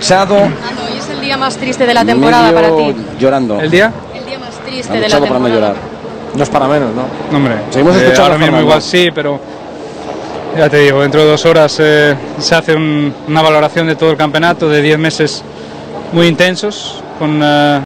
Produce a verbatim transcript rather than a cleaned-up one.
cansado. Ah, no, y es el día más triste de la temporada medio para ti. llorando. ¿El día? El día más triste Han de la echado para no temporada. llorar. No es para menos, ¿no? Hombre, Seguimos eh, escuchando ahora a mismo Fernando. igual sí, pero ya te digo, dentro de dos horas eh, se hace un- una valoración de todo el campeonato, de diez meses muy intensos, con... eh,